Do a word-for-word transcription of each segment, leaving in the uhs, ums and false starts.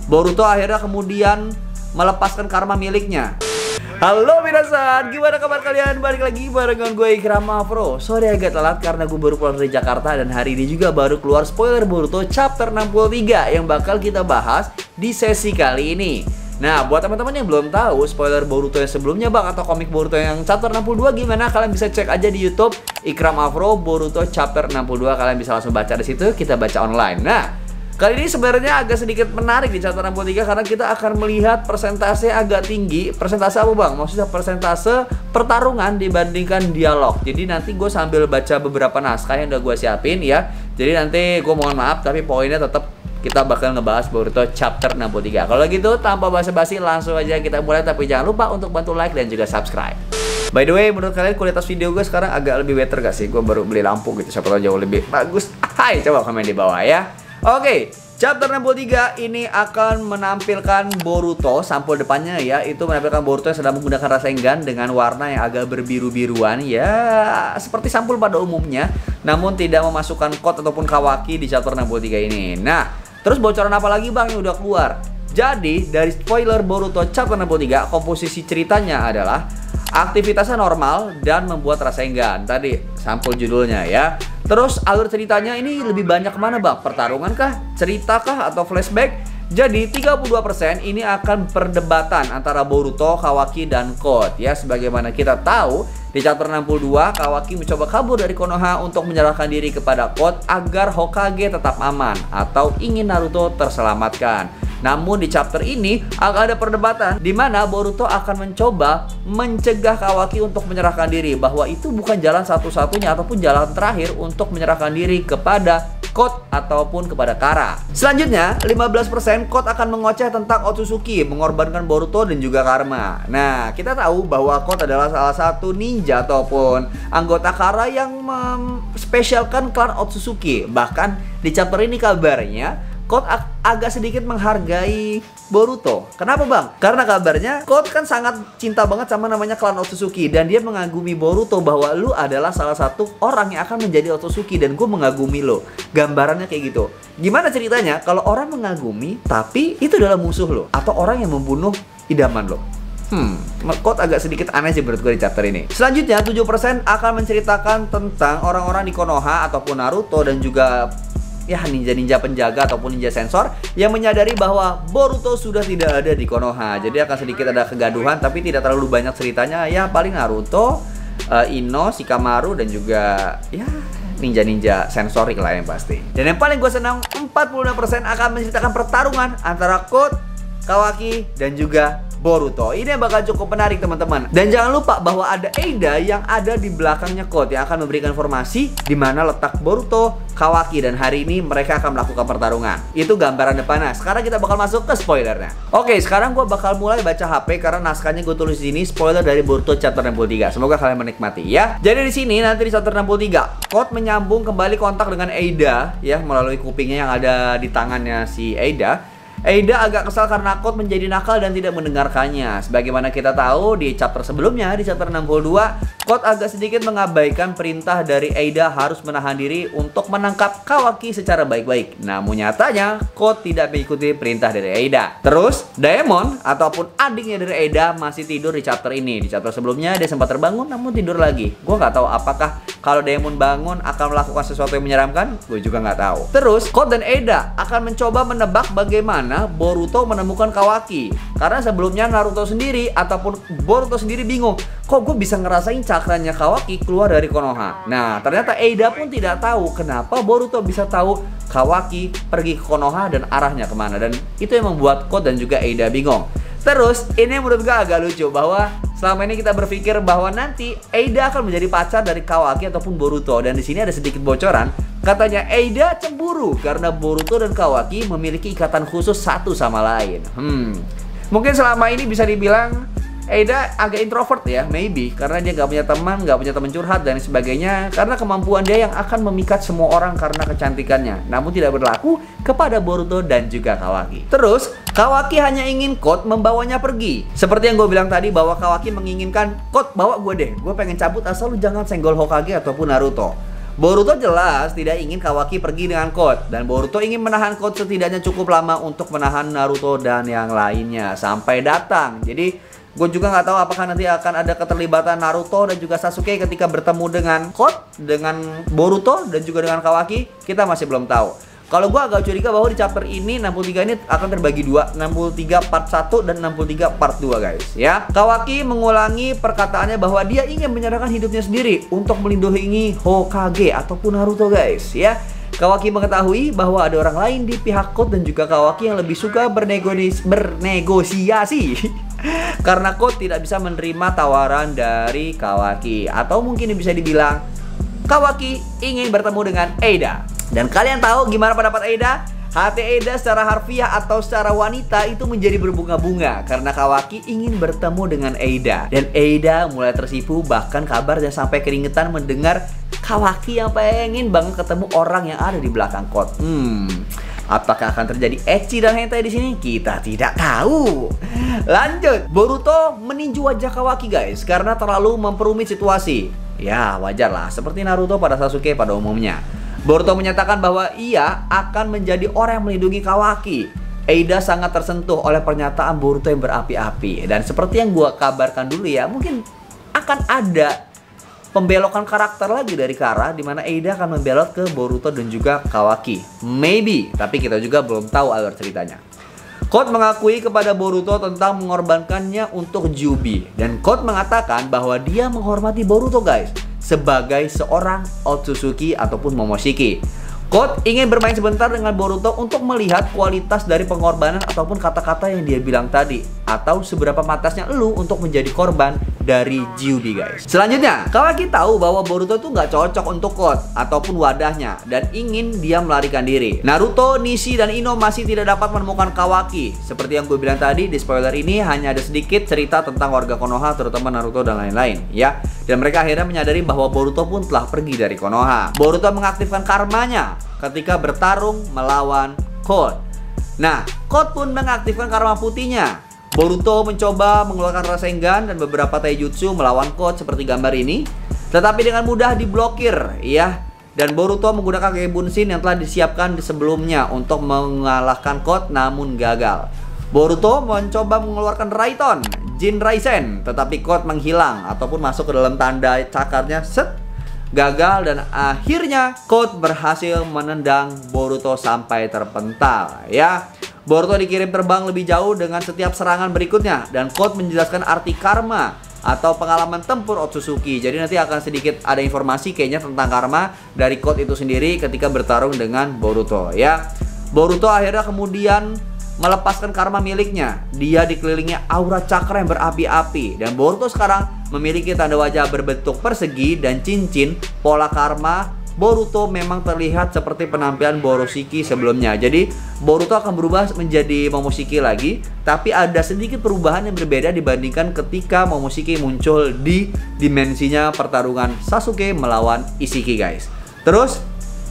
Boruto akhirnya kemudian melepaskan karma miliknya. Halo minasan, gimana kabar kalian? Balik lagi barengan gue Ikram Afro. Sorry agak telat karena gue baru pulang dari Jakarta. Dan hari ini juga baru keluar spoiler Boruto chapter enam puluh tiga yang bakal kita bahas di sesi kali ini. Nah, buat teman-teman yang belum tahu spoiler Boruto yang sebelumnya bang, atau komik Boruto yang chapter enam puluh dua gimana, kalian bisa cek aja di YouTube Ikram Afro Boruto chapter enam puluh dua. Kalian bisa langsung baca di situ, kita baca online. Nah, kali ini sebenarnya agak sedikit menarik di chapter enam puluh tiga karena kita akan melihat persentase agak tinggi. Persentase apa bang? Maksudnya persentase pertarungan dibandingkan dialog. Jadi nanti gue sambil baca beberapa naskah yang udah gue siapin ya. Jadi nanti gue mohon maaf tapi poinnya tetap kita bakal ngebahas Boruto chapter enam puluh tiga. Kalau gitu tanpa basa-basi langsung aja kita mulai. Tapi jangan lupa untuk bantu like dan juga subscribe. By the way, menurut kalian kualitas video gue sekarang agak lebih better gak sih? Gue baru beli lampu gitu, siapa tahu jauh lebih bagus. Hai, coba komen di bawah ya. Oke, chapter enam puluh tiga ini akan menampilkan Boruto. Sampul depannya ya, itu menampilkan Boruto yang sedang menggunakan Rasengan dengan warna yang agak berbiru-biruan. Ya, seperti sampul pada umumnya, namun tidak memasukkan Code ataupun Kawaki di chapter enam puluh tiga ini. Nah, terus bocoran apa lagi bang yang udah keluar? Jadi, dari spoiler Boruto chapter enam puluh tiga, komposisi ceritanya adalah aktivitasnya normal dan membuat Rasengan. Tadi sampul judulnya ya. Terus alur ceritanya ini lebih banyak kemana bang? Pertarungan kah? Cerita kah? Atau flashback? Jadi tiga puluh dua persen ini akan perdebatan antara Boruto, Kawaki, dan Code ya. Sebagaimana kita tahu di chapter enam puluh dua, Kawaki mencoba kabur dari Konoha untuk menyerahkan diri kepada Code agar Hokage tetap aman atau ingin Naruto terselamatkan. Namun di chapter ini akan ada perdebatan di mana Boruto akan mencoba mencegah Kawaki untuk menyerahkan diri, bahwa itu bukan jalan satu-satunya ataupun jalan terakhir untuk menyerahkan diri kepada Code ataupun kepada Kara. Selanjutnya, lima belas persen Code akan mengoceh tentang Otsutsuki, mengorbankan Boruto dan juga Karma. Nah, kita tahu bahwa Code adalah salah satu ninja ataupun anggota Kara yang memspesialkan klan Otsutsuki. Bahkan di chapter ini kabarnya Code ag agak sedikit menghargai Boruto. Kenapa bang? Karena kabarnya Code kan sangat cinta banget sama namanya klan Otsutsuki, dan dia mengagumi Boruto bahwa lu adalah salah satu orang yang akan menjadi Otsutsuki dan gue mengagumi lo. Gambarannya kayak gitu. Gimana ceritanya kalau orang mengagumi tapi itu adalah musuh lo atau orang yang membunuh idaman lo? Hmm, Code agak sedikit aneh sih menurut gue di chapter ini. Selanjutnya, tujuh persen akan menceritakan tentang orang-orang di Konoha ataupun Naruto dan juga ya ninja-ninja penjaga ataupun ninja sensor yang menyadari bahwa Boruto sudah tidak ada di Konoha. Jadi akan sedikit ada kegaduhan tapi tidak terlalu banyak ceritanya. Ya paling Naruto, uh, Ino, Shikamaru dan juga ya ninja-ninja sensorik lah yang pasti. Dan yang paling gue senang, empat puluh enam persen akan menceritakan pertarungan antara Code, Kawaki, dan juga Boruto. Ini yang bakal cukup menarik teman-teman. Dan jangan lupa bahwa ada Eida yang ada di belakangnya Code yang akan memberikan informasi di mana letak Boruto, Kawaki, dan hari ini mereka akan melakukan pertarungan. Itu gambaran depannya. Sekarang kita bakal masuk ke spoilernya. Oke, sekarang gue bakal mulai baca H P karena naskahnya gue tulis di sini spoiler dari Boruto chapter enam puluh tiga. Semoga kalian menikmati ya. Jadi di sini nanti di chapter enam puluh tiga, Code menyambung kembali kontak dengan Eida ya melalui kupingnya yang ada di tangannya si Eida. Eida agak kesal karena Code menjadi nakal dan tidak mendengarkannya. Sebagaimana kita tahu di chapter sebelumnya, di chapter enam puluh dua, Code agak sedikit mengabaikan perintah dari Eida harus menahan diri untuk menangkap Kawaki secara baik-baik. Namun nyatanya Code tidak mengikuti perintah dari Eida. Terus Daemon ataupun adiknya dari Eida masih tidur di chapter ini. Di chapter sebelumnya dia sempat terbangun namun tidur lagi. Gue nggak tahu apakah kalau Daemon bangun akan melakukan sesuatu yang menyeramkan. Gue juga nggak tahu. Terus Code dan Eida akan mencoba menebak bagaimana Boruto menemukan Kawaki. Karena sebelumnya Naruto sendiri ataupun Boruto sendiri bingung, kok gue bisa ngerasain cakranya Kawaki keluar dari Konoha. Nah, ternyata Eida pun tidak tahu kenapa Boruto bisa tahu Kawaki pergi ke Konoha dan arahnya kemana. Dan itu yang membuat Code dan juga Eida bingung. Terus, ini menurut gue agak lucu bahwa selama ini kita berpikir bahwa nanti Eida akan menjadi pacar dari Kawaki ataupun Boruto. Dan di sini ada sedikit bocoran. Katanya Eida cemburu karena Boruto dan Kawaki memiliki ikatan khusus satu sama lain. Hmm, mungkin selama ini bisa dibilang Eida agak introvert ya, maybe karena dia nggak punya teman, nggak punya teman curhat dan sebagainya. Karena kemampuan dia yang akan memikat semua orang karena kecantikannya, namun tidak berlaku kepada Boruto dan juga Kawaki. Terus Kawaki hanya ingin Code membawanya pergi. Seperti yang gue bilang tadi bahwa Kawaki menginginkan Code bawa gue deh, gue pengen cabut asal lu jangan senggol Hokage ataupun Naruto. Boruto jelas tidak ingin Kawaki pergi dengan Code, dan Boruto ingin menahan Code setidaknya cukup lama untuk menahan Naruto dan yang lainnya sampai datang. Jadi gue juga nggak tahu apakah nanti akan ada keterlibatan Naruto dan juga Sasuke ketika bertemu dengan Code, dengan Boruto dan juga dengan Kawaki. Kita masih belum tahu. Kalau gue agak curiga bahwa di chapter ini enam puluh tiga ini akan terbagi dua, enam puluh tiga part satu dan enam puluh tiga part dua guys ya. Kawaki mengulangi perkataannya bahwa dia ingin menyerahkan hidupnya sendiri untuk melindungi Hokage ataupun Naruto guys ya. Kawaki mengetahui bahwa ada orang lain di pihak Code dan juga Kawaki yang lebih suka bernegosiasi, bernegosiasi. Karena Code tidak bisa menerima tawaran dari Kawaki, atau mungkin bisa dibilang Kawaki ingin bertemu dengan Eida. Dan kalian tahu gimana pendapat Eida? Hati Eida secara harfiah atau secara wanita itu menjadi berbunga-bunga karena Kawaki ingin bertemu dengan Eida. Dan Eida mulai tersipu, bahkan kabarnya sampai keringetan mendengar Kawaki yang pengen banget ketemu orang yang ada di belakang Code. Hmm, apakah akan terjadi ecchi dan hentai di sini? Kita tidak tahu. Lanjut, Boruto meninju wajah Kawaki guys karena terlalu memperumit situasi. Ya wajar lah, seperti Naruto pada Sasuke pada umumnya. Boruto menyatakan bahwa ia akan menjadi orang yang melindungi Kawaki. Eida sangat tersentuh oleh pernyataan Boruto yang berapi-api. Dan seperti yang gua kabarkan dulu ya, mungkin akan ada pembelokan karakter lagi dari Kara, di mana Eida akan membelot ke Boruto dan juga Kawaki. Maybe, tapi kita juga belum tahu alur ceritanya. Code mengakui kepada Boruto tentang mengorbankannya untuk Jubi. Dan Code mengatakan bahwa dia menghormati Boruto guys sebagai seorang Otsutsuki ataupun Momoshiki. Code ingin bermain sebentar dengan Boruto untuk melihat kualitas dari pengorbanan ataupun kata-kata yang dia bilang tadi, atau seberapa pantasnya lu untuk menjadi korban dari Jubi guys. Selanjutnya, Kawaki tahu bahwa Boruto tuh nggak cocok untuk Code ataupun wadahnya dan ingin dia melarikan diri. Naruto, Nishi, dan Ino masih tidak dapat menemukan Kawaki. Seperti yang gue bilang tadi, di spoiler ini hanya ada sedikit cerita tentang warga Konoha, terutama Naruto dan lain-lain ya. Dan mereka akhirnya menyadari bahwa Boruto pun telah pergi dari Konoha. Boruto mengaktifkan karmanya ketika bertarung melawan Code. Nah, Code pun mengaktifkan karma putihnya. Boruto mencoba mengeluarkan Rasengan dan beberapa taijutsu melawan Code seperti gambar ini, tetapi dengan mudah diblokir ya. Dan Boruto menggunakan Kage Bunshin yang telah disiapkan sebelumnya untuk mengalahkan Code, namun gagal. Boruto mencoba mengeluarkan Raiton, Jin Raisen, tetapi Code menghilang ataupun masuk ke dalam tanda cakarnya, set, gagal, dan akhirnya Code berhasil menendang Boruto sampai terpental ya. Boruto dikirim terbang lebih jauh dengan setiap serangan berikutnya, dan Code menjelaskan arti karma atau pengalaman tempur Otsutsuki. Jadi nanti akan sedikit ada informasi kayaknya tentang karma dari Code itu sendiri ketika bertarung dengan Boruto ya. Boruto akhirnya kemudian melepaskan karma miliknya. Dia dikelilingi aura cakra yang berapi-api, dan Boruto sekarang memiliki tanda wajah berbentuk persegi dan cincin pola karma. Boruto memang terlihat seperti penampilan Boroshiki sebelumnya. Jadi Boruto akan berubah menjadi Momoshiki lagi, tapi ada sedikit perubahan yang berbeda dibandingkan ketika Momoshiki muncul di dimensinya pertarungan Sasuke melawan Ishiki guys. Terus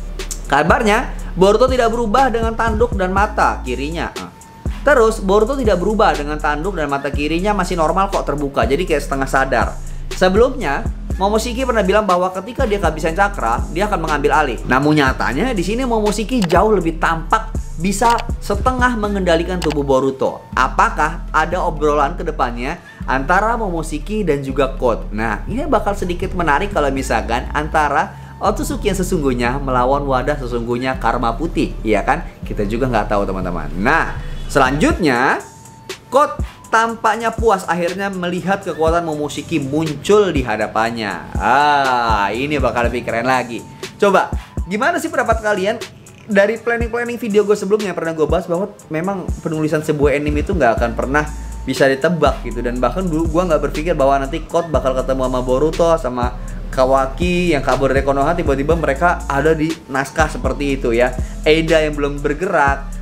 kabarnya Boruto tidak berubah dengan tanduk dan mata kirinya. Terus Boruto tidak berubah dengan tanduk dan mata kirinya masih normal kok, terbuka, jadi kayak setengah sadar. Sebelumnya Momoshiki pernah bilang bahwa ketika dia kehabisan cakra, dia akan mengambil alih. Namun nyatanya di sini Momoshiki jauh lebih tampak bisa setengah mengendalikan tubuh Boruto. Apakah ada obrolan ke depannya antara Momoshiki dan juga Code? Nah, ini bakal sedikit menarik kalau misalkan antara Otsutsuki yang sesungguhnya melawan wadah sesungguhnya karma putih, ya kan? Kita juga nggak tahu teman-teman. Nah, selanjutnya Code tampaknya puas akhirnya melihat kekuatan Momoshiki muncul di hadapannya. Ah, ini bakal lebih keren lagi. Coba, gimana sih pendapat kalian? Dari planning-planning video gue sebelumnya pernah gue bahas bahwa memang penulisan sebuah anime itu nggak akan pernah bisa ditebak gitu. Dan bahkan dulu gue nggak berpikir bahwa nanti Code bakal ketemu sama Boruto, sama Kawaki yang kabur dari Konoha, tiba-tiba mereka ada di naskah seperti itu ya. Eida yang belum bergerak,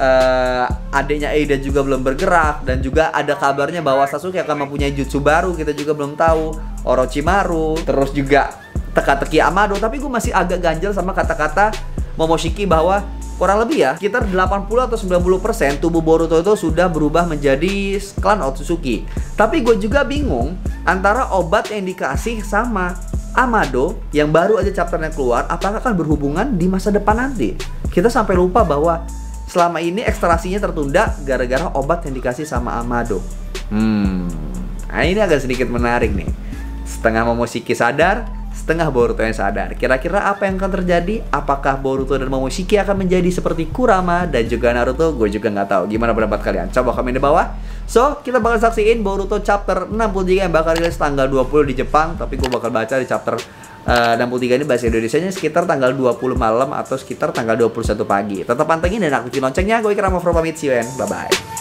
Uh, adiknya Eida juga belum bergerak, dan juga ada kabarnya bahwa Sasuke akan mempunyai jutsu baru, kita juga belum tahu, Orochimaru, terus juga teka-teki Amado. Tapi gue masih agak ganjel sama kata-kata Momoshiki bahwa kurang lebih ya sekitar delapan puluh atau sembilan puluh persen tubuh Boruto itu sudah berubah menjadi klan Otsutsuki. Tapi gue juga bingung antara obat yang dikasih sama Amado yang baru aja chapternya keluar, apakah akan berhubungan di masa depan nanti? Kita sampai lupa bahwa selama ini ekstraksinya tertunda gara-gara obat yang dikasih sama Amado. Hmm, nah ini agak sedikit menarik nih. Setengah Momoshiki sadar, setengah Boruto yang sadar. Kira-kira apa yang akan terjadi? Apakah Boruto dan Momoshiki akan menjadi seperti Kurama dan juga Naruto? Gue juga nggak tahu. Gimana pendapat kalian? Coba komen di bawah. So, kita bakal saksiin Boruto chapter enam puluh tiga yang bakal rilis tanggal dua puluh di Jepang. Tapi gue bakal baca di chapter uh, enam puluh tiga ini bahasa Indonesianya sekitar tanggal dua puluh malam atau sekitar tanggal dua puluh satu pagi. Tetap pantengin dan aktifin loncengnya. Gue Ikrama Afro pamit, see you and bye-bye.